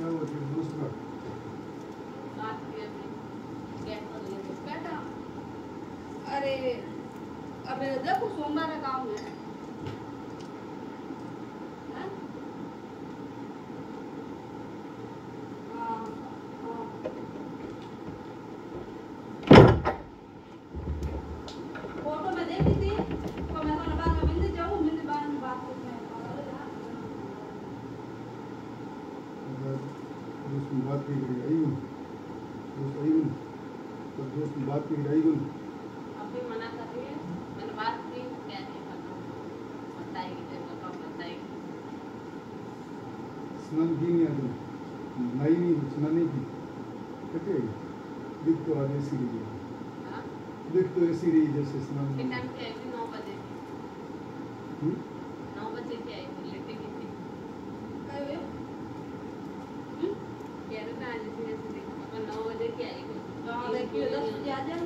दूसरा अरे अबे देखो सोमवार का काम है। फोटो में देखी थी तो मैं तो बाद में मिलने जाऊँ, मिलने बाद में बात करते हैं। दोस्त बात की आई हूँ, दोस्त आई हूँ, तो दोस्त बात की आई हूँ। अभी मना कर रही है, मैंने बात की क्या नहीं बताएगी, जैसा कब बताएगी। स्नान की नहीं आती, नई नहीं स्नान नहीं की, कैसे दिख तो आज ऐसी रही है, दिख तो ऐसी रही जैसे स्नान। टाइम पे आई थी 9 बजे, 9 बजे की आई थी, लेटे की थी। कह रहे थे आज ऐसे जैसे देखो, 9 बजे की आई थी। देखिए 10 बजे आ जाए।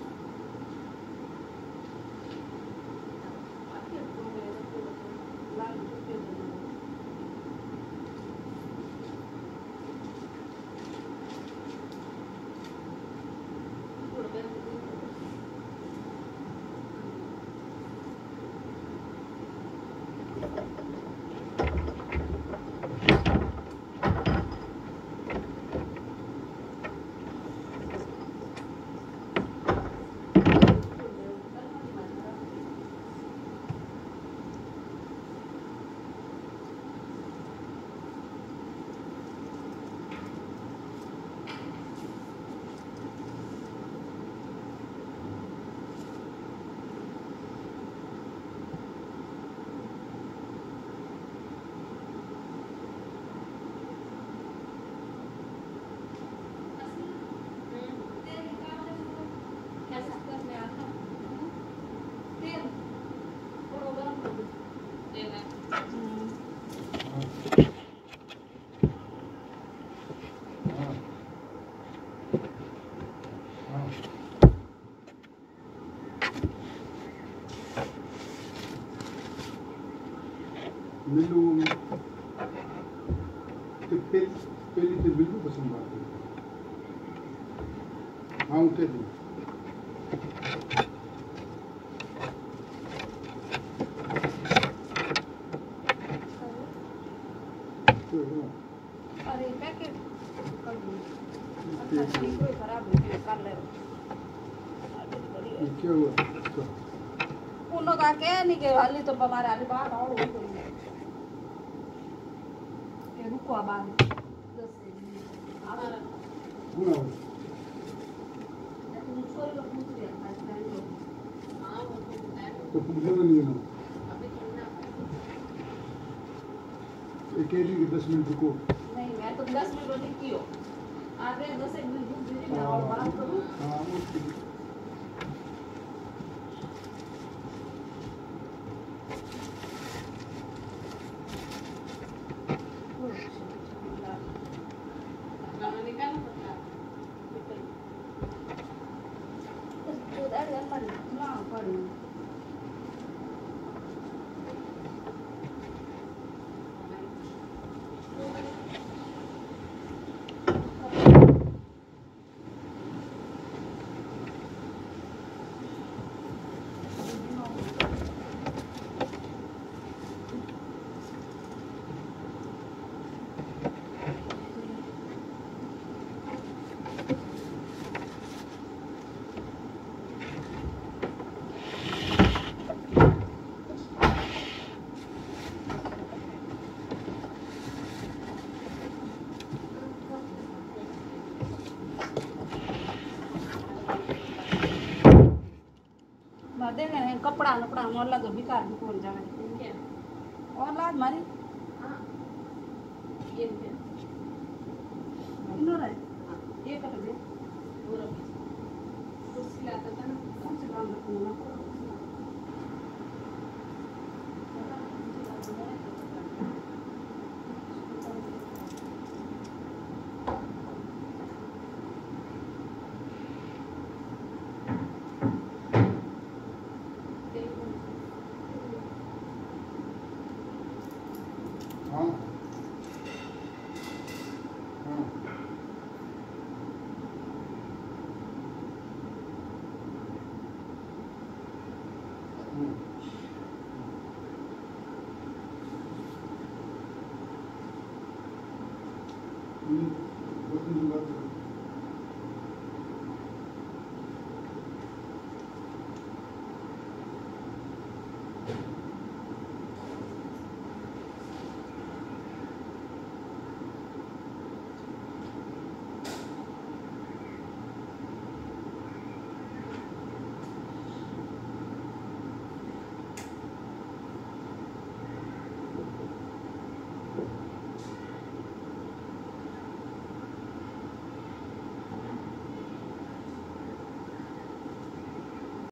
मिलू तो पहली तो मिलू पसंद आती है। हाँ उठे थे अरे पैकेट अच्छा ठीक है, खराब हो गया कर ले। क्या हुआ उन्हों का क्या नहीं के हाली तो हमारे हाली बाहर और हो गई ये रुको बाहर 10 मिनट गुना हो तो पूछो नहीं है ना एक ही 10 मिनट रुको। नहीं मैं तो 10 मिनट रोटी की हो आगे 10 एक मिनट रुक दीजिए मैं और बात करूं। हाँ देंगे कपड़ा लपड़ा मोला तो बेकार भी कौन जावे और लाज मारी ये इनो रे ये कट दे पूरा कुर्सी लाता था ना, कौन से काम रखूंगा हम्म।